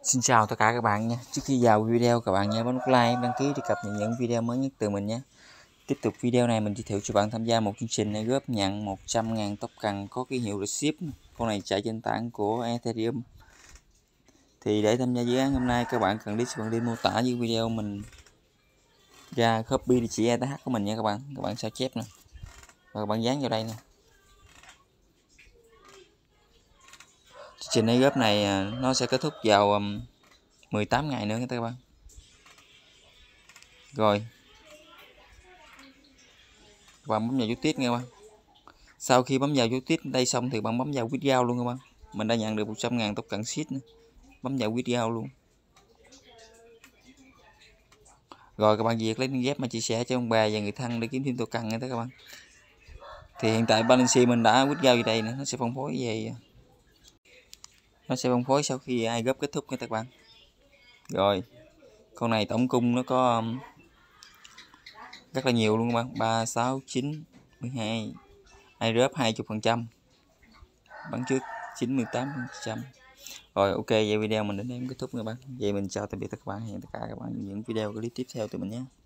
Xin chào tất cả các bạn nha. Trước khi vào video các bạn nhớ bấm nút like, đăng ký để cập nhật những video mới nhất từ mình nhé. Tiếp tục video này mình giới thiệu cho bạn tham gia một chương trình này góp nhận 100.000 token có ký hiệu receipt. Con này chạy trên tảng của Ethereum. Thì để tham gia dự án hôm nay các bạn cần đi mô tả dưới video mình ra copy địa chỉ ETH của mình nha các bạn. Các bạn sao chép nè. Và các bạn dán vào đây nè. Chương trình airdrop này nó sẽ kết thúc vào 18 ngày nữa các bạn. Rồi các bạn bấm vào dấu tiếp nha các bạn. Sau khi bấm vào dấu tiếp đây xong thì bạn bấm vào withdraw luôn các bạn. Mình đã nhận được 100.000 token sheet nữa. Bấm vào withdraw luôn. Rồi các bạn việc lấy link ghép mà chia sẻ cho ông bà và người thân để kiếm thêm token nữa các bạn. Thì hiện tại balance mình đã withdraw về đây nữa, nó sẽ phân phối về sau khi ai góp kết thúc nha các bạn. Rồi con này tổng cung nó có rất là nhiều luôn các bạn, 3, 6, 9, 12, airdrop 20%, bán trước 98%. Rồi ok, vậy video mình đến đây kết thúc các bạn. Vậy mình chào tạm biệt các bạn, hẹn tất cả các bạn những video clip tiếp theo từ mình nhé.